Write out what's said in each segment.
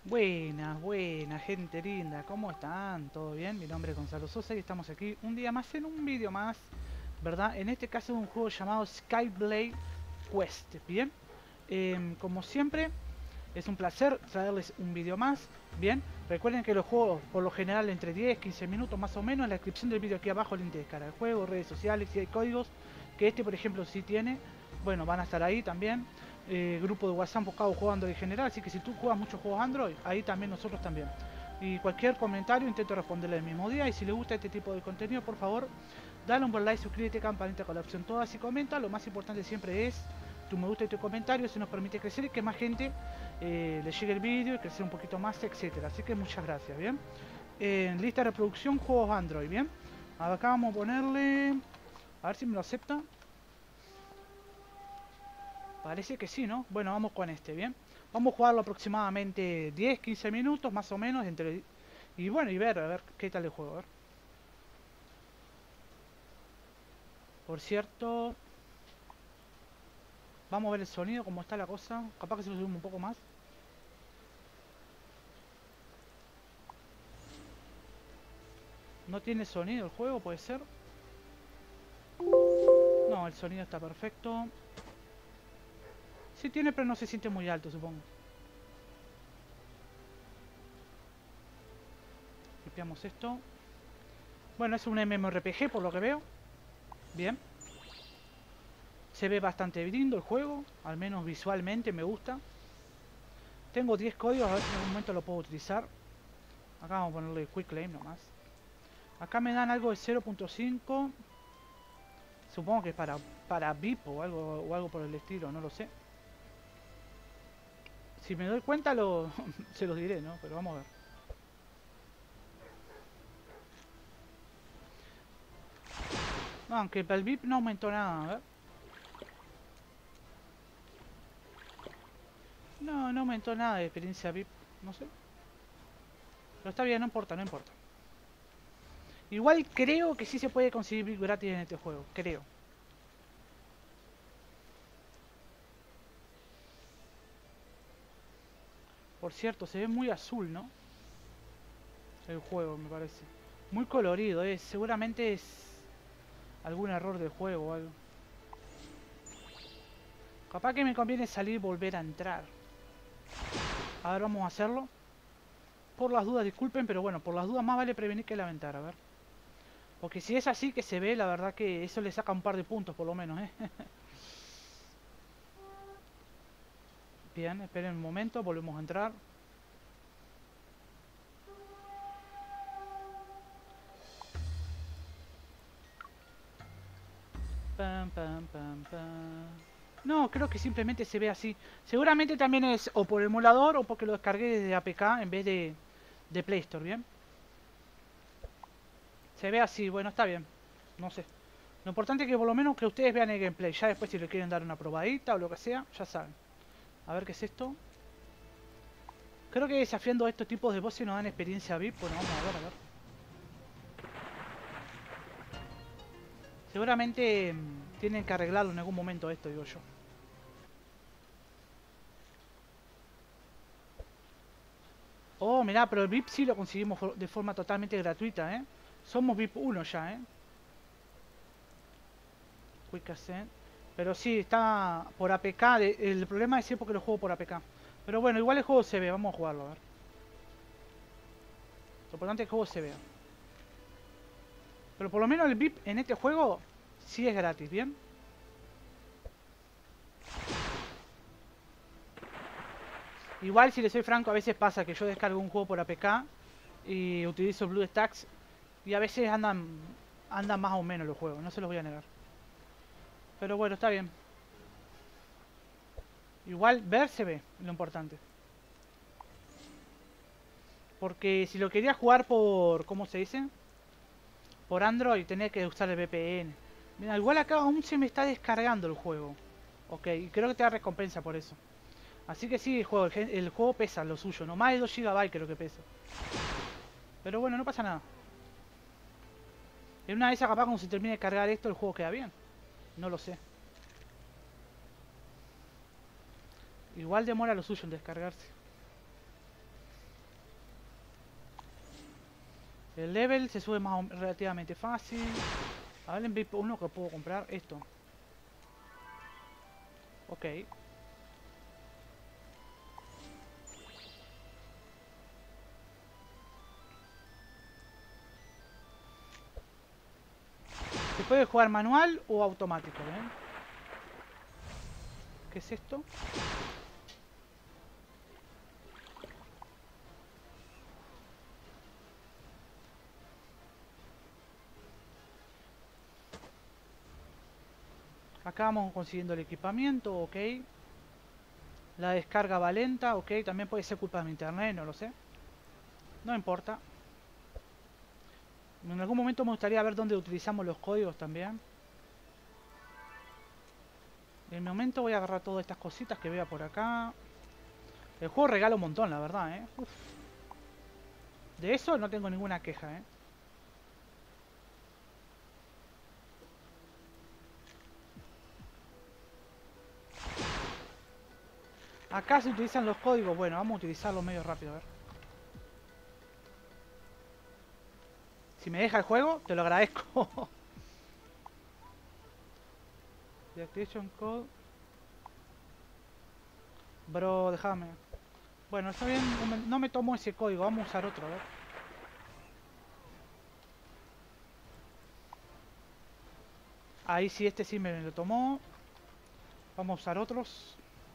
Buenas, buenas, gente linda, ¿cómo están? ¿Todo bien? Mi nombre es Gonzalo Sosa y estamos aquí un día más en un vídeo más, ¿verdad? En este caso es un juego llamado Skyblade Quest, ¿bien? Como siempre, es un placer traerles un vídeo más, ¿bien? Recuerden que los juegos, por lo general, entre 10 15 minutos más o menos, en la descripción del vídeo aquí abajo, link de descarga del juego, redes sociales, si hay códigos, que este, por ejemplo, sí tiene, bueno, van a estar ahí también. Grupo de WhatsApp buscado juego Android en general, así que si tú juegas muchos juegos Android, ahí también nosotros también. Y cualquier comentario intento responderle el mismo día. Y si les gusta este tipo de contenido, por favor, dale un buen like, suscríbete, campanita con la opción todas y comenta. Lo más importante siempre es tu me gusta y tu comentario, eso nos permite crecer y que más gente le llegue el vídeo y crecer un poquito más, etcétera. Así que muchas gracias, ¿bien? En lista de reproducción, juegos Android, ¿bien? Acá vamos a ponerle... A ver si me lo acepta. Parece que sí, ¿no? Bueno, vamos con este, ¿bien? Vamos a jugarlo aproximadamente 10, 15 minutos, más o menos, entre... Y bueno, y ver, a ver qué tal el juego, a ver. Por cierto... Vamos a ver el sonido, cómo está la cosa. Capaz que se lo subimos un poco más. No tiene sonido el juego, puede ser. No, el sonido está perfecto. Sí tiene, pero no se siente muy alto, supongo. Limpiamos esto. Bueno, es un MMORPG por lo que veo. Bien. Se ve bastante lindo el juego. Al menos visualmente me gusta. Tengo 10 códigos, a ver si en algún momento lo puedo utilizar. Acá vamos a ponerle Quick Claim nomás. Acá me dan algo de 0.5. Supongo que es para VIP o algo por el estilo, no lo sé. Si me doy cuenta se los diré, ¿no? Pero vamos a ver. No, aunque para el VIP no aumentó nada, a ver. No, no aumentó nada de experiencia VIP, no sé. Pero está bien, no importa, no importa. Igual creo que sí se puede conseguir VIP gratis en este juego, creo. Por cierto, se ve muy azul, ¿no? El juego, me parece. Muy colorido, seguramente es algún error del juego o algo. Capaz que me conviene salir y volver a entrar. A ver, vamos a hacerlo. Por las dudas, disculpen, pero bueno, por las dudas más vale prevenir que lamentar, a ver. Porque si es así que se ve, la verdad que eso le saca un par de puntos por lo menos, ¿eh? Bien, esperen un momento, volvemos a entrar. Pam, pam, pam, pam. No, creo que simplemente se ve así. Seguramente también es o por emulador o porque lo descargué desde APK en vez de Play Store, ¿bien? Se ve así, bueno, está bien. No sé. Lo importante es que por lo menos que ustedes vean el gameplay. Ya después si le quieren dar una probadita o lo que sea, ya saben. A ver qué es esto. Creo que desafiando a estos tipos de bosses nos dan experiencia VIP. Bueno, vamos a ver, a ver. Seguramente tienen que arreglarlo en algún momento esto, digo yo. Oh, mirá, pero el VIP sí lo conseguimos de forma totalmente gratuita, ¿eh? Somos VIP 1 ya, ¿eh? Quick Ascent. Pero sí, está por APK. El problema es siempre que lo juego por APK. Pero bueno, igual el juego se ve. Vamos a jugarlo, a ver. Lo importante es que el juego se vea. Pero por lo menos el VIP en este juego sí es gratis, ¿bien? Igual, si le soy franco, a veces pasa que yo descargo un juego por APK y utilizo BlueStacks y a veces andan más o menos los juegos, no se los voy a negar. Pero bueno, está bien. Igual ver se ve, lo importante. Porque si lo quería jugar por... ¿Cómo se dice? Por Android tenía que usar el VPN. Mira, igual acá aún se me está descargando el juego. Ok, y creo que te da recompensa por eso. Así que sí, el juego pesa lo suyo. No más de 2 GB creo que pesa. Pero bueno, no pasa nada. En una de esas capaz cuando se termine de cargar esto el juego queda bien. No lo sé. Igual demora lo suyo en descargarse. El level se sube más relativamente fácil. A ver en VIP 1 que puedo comprar esto. Ok. Se puede jugar manual o automático, ¿ven? ¿Qué es esto? Acá vamos consiguiendo el equipamiento, ok. La descarga va lenta, ok. También puede ser culpa de mi internet, no lo sé. No importa. En algún momento me gustaría ver dónde utilizamos los códigos también. En el momento voy a agarrar todas estas cositas que vea por acá. El juego regala un montón, la verdad, Uf. De eso no tengo ninguna queja, Acá se utilizan los códigos. Bueno, vamos a utilizarlos medio rápido, a ver. Si me deja el juego, te lo agradezco. Deactivation code. Bro, déjame. Bueno, está bien. No me tomo ese código. Vamos a usar otro, a ver. Ahí sí, este sí me lo tomó. Vamos a usar otros.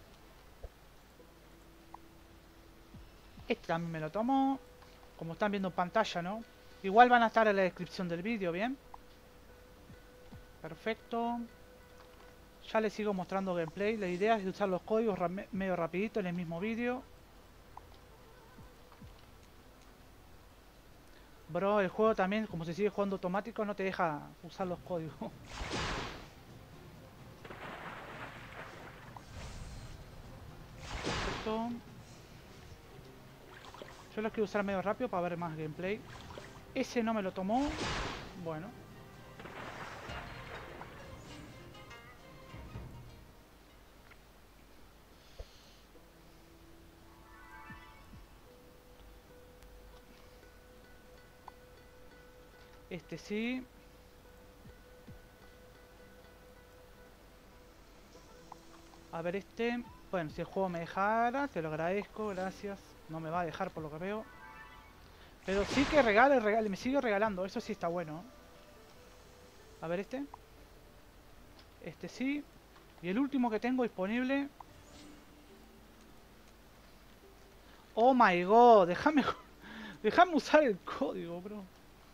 Este también me lo tomó. Como están viendo en pantalla, ¿no? Igual van a estar en la descripción del vídeo, ¿bien? Perfecto. Ya les sigo mostrando gameplay. La idea es usar los códigos medio rapidito en el mismo vídeo. Bro, el juego también, como se sigue jugando automático, no te deja usar los códigos. Perfecto. Yo los quiero usar medio rápido para ver más gameplay. Ese no me lo tomó. Bueno. Este sí. A ver este. Bueno, si el juego me dejara, te lo agradezco, gracias. No me va a dejar por lo que veo. Pero sí que regale, me sigue regalando. Eso sí está bueno. A ver este. Este sí. Y el último que tengo disponible. Oh my god, déjame usar el código, bro.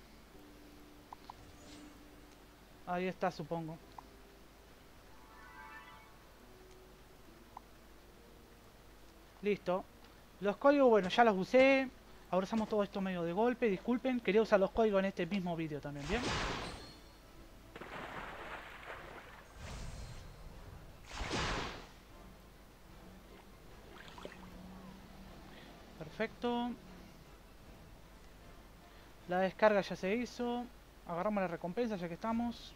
Ahí está, supongo. Listo. Los códigos, bueno, ya los usé. Ahora usamos todo esto medio de golpe. Disculpen, quería usar los códigos en este mismo vídeo también, ¿bien? Perfecto. La descarga ya se hizo. Agarramos la recompensa ya que estamos.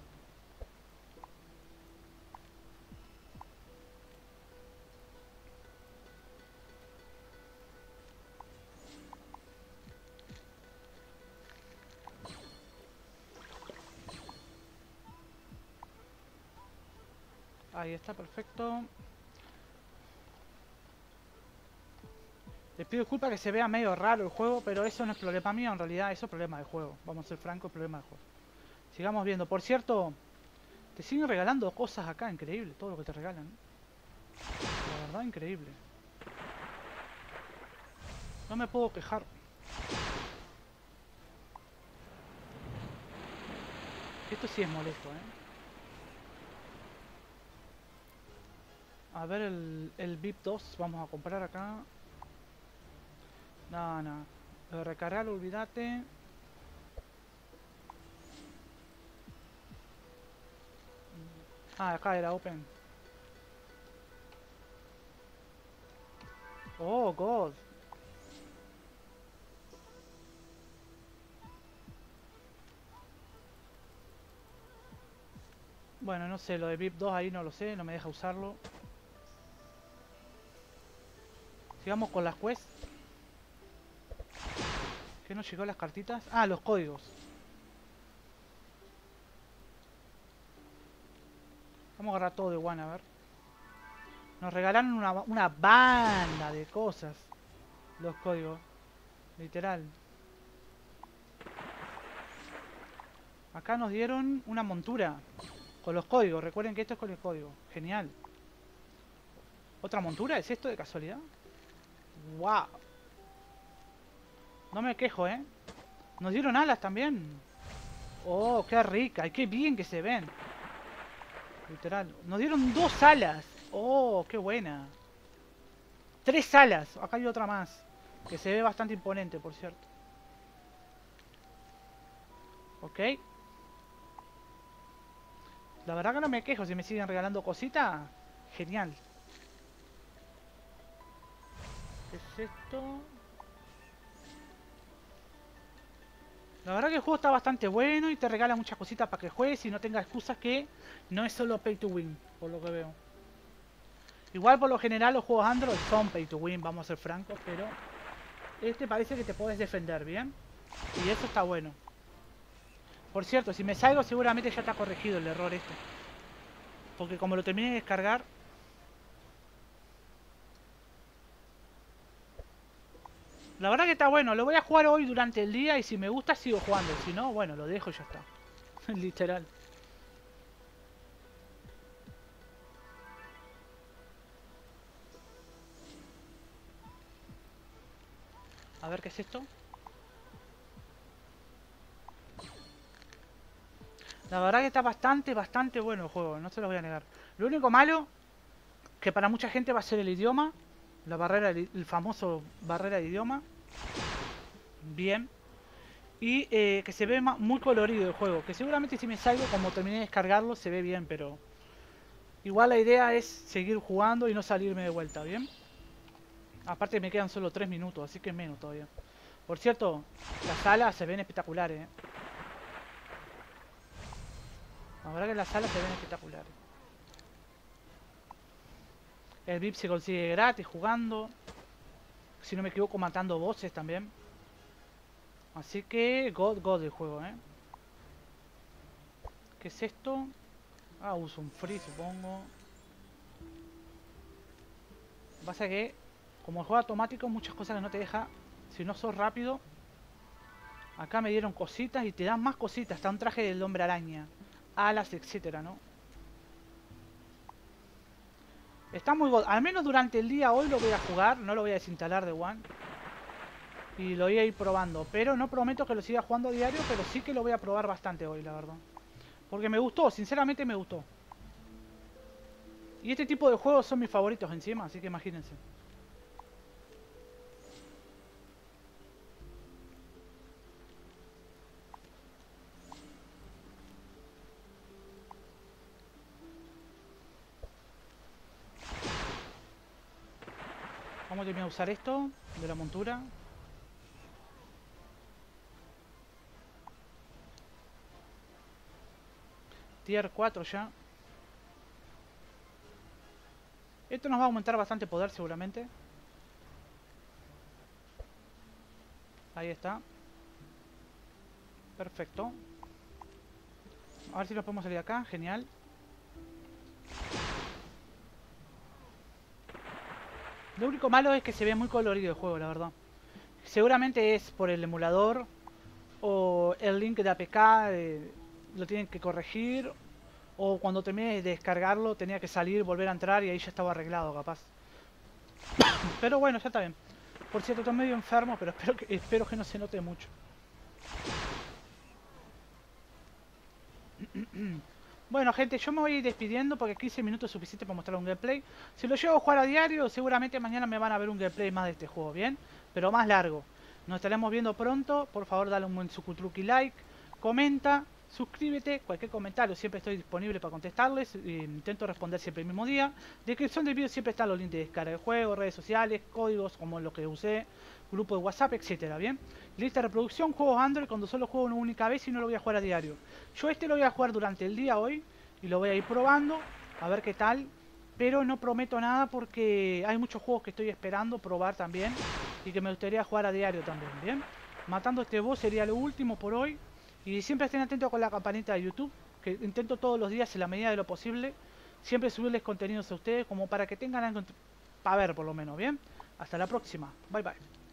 Ahí está, perfecto. Les pido disculpas que se vea medio raro el juego, pero eso no es problema mío, en realidad eso es problema del juego. Vamos a ser francos, es problema del juego. Sigamos viendo. Por cierto, te siguen regalando cosas acá, increíble, todo lo que te regalan. La verdad, increíble. No me puedo quejar. Esto sí es molesto, A ver el VIP 2, vamos a comprar acá. No, no. Lo de recargar, olvídate. Ah, acá era open. Oh, God. Bueno, no sé, lo de VIP 2 ahí no lo sé, no me deja usarlo. Sigamos con las quests. ¿Qué nos llegó las cartitas? Ah, los códigos. Vamos a agarrar todo de one, a ver. Nos regalaron una banda de cosas. Los códigos. Literal. Acá nos dieron una montura. Con los códigos. Recuerden que esto es con el código. Genial. ¿Otra montura? ¿Es esto de casualidad? ¡Wow! No me quejo, ¿eh? Nos dieron alas también. ¡Oh, qué rica! Y qué bien que se ven. Literal. Nos dieron 2 alas. ¡Oh, qué buena! 3 alas. Acá hay otra más. Que se ve bastante imponente, por cierto. Ok. La verdad que no me quejo si me siguen regalando cositas. Genial. ¿Qué es esto? La verdad que el juego está bastante bueno y te regala muchas cositas para que juegues y no tengas excusas, que no es solo pay to win, por lo que veo. Igual por lo general los juegos Android son pay to win, vamos a ser francos, pero este parece que te puedes defender bien. Y eso está bueno. Por cierto, si me salgo seguramente ya está corregido el error este. Porque como lo terminé de descargar... La verdad que está bueno, lo voy a jugar hoy durante el día y si me gusta sigo jugando. Si no, bueno, lo dejo y ya está. Literal. A ver qué es esto. La verdad que está bastante bueno el juego, no se los voy a negar. Lo único malo, que para mucha gente va a ser el idioma. La barrera, el famoso barrera de idioma. Bien. Y que se ve muy colorido el juego. Que seguramente si me salgo, como terminé de descargarlo, se ve bien, pero... Igual la idea es seguir jugando y no salirme de vuelta, ¿bien? Aparte me quedan solo 3 minutos, así que es menos todavía. Por cierto, las salas se ven espectaculares, ¿eh? La verdad que las salas se ven espectaculares. El VIP se consigue gratis jugando. Si no me equivoco, matando bosses también. Así que God el juego, ¿eh? ¿Qué es esto? Ah, uso un free, supongo. Pasa que, como el juego automático, muchas cosas que no te deja. Si no sos rápido. Acá me dieron cositas y te dan más cositas. Está un traje del hombre araña, alas, etcétera, ¿no? Está muy God. Al menos durante el día hoy lo voy a jugar. No lo voy a desinstalar de One. Y lo voy a ir probando. Pero no prometo que lo siga jugando a diario. Pero sí que lo voy a probar bastante hoy, la verdad. Porque me gustó, sinceramente me gustó. Y este tipo de juegos son mis favoritos encima, así que imagínense. Vamos a terminar de usar esto de la montura. Tier 4 ya. Esto nos va a aumentar bastante poder seguramente. Ahí está. Perfecto. A ver si nos podemos salir acá. Genial. Lo único malo es que se ve muy colorido el juego, la verdad. Seguramente es por el emulador o el link de APK. Lo tienen que corregir. O cuando terminé de descargarlo tenía que salir, volver a entrar y ahí ya estaba arreglado, capaz. Pero bueno, ya está bien. Por cierto, estoy medio enfermo, pero espero que no se note mucho. Bueno, gente, yo me voy a ir despidiendo porque 15 minutos es suficiente para mostrar un gameplay. Si lo llevo a jugar a diario, seguramente mañana me van a ver un gameplay más de este juego, ¿bien? Pero más largo. Nos estaremos viendo pronto. Por favor, dale un buen sucutruqui like. Comenta. Suscríbete, cualquier comentario siempre estoy disponible para contestarles, intento responder siempre el mismo día. Descripción del vídeo siempre están los links de descarga del juego, redes sociales, códigos como lo que usé, grupo de WhatsApp, etcétera, ¿bien? Lista de reproducción, juegos Android cuando solo juego una única vez y no lo voy a jugar a diario. Yo este lo voy a jugar durante el día hoy y lo voy a ir probando, a ver qué tal. Pero no prometo nada porque hay muchos juegos que estoy esperando probar también y que me gustaría jugar a diario también, ¿bien? Matando este boss sería lo último por hoy. Y siempre estén atentos con la campanita de YouTube, que intento todos los días en la medida de lo posible siempre subirles contenidos a ustedes como para que tengan algo para ver por lo menos, ¿bien? Hasta la próxima. Bye bye.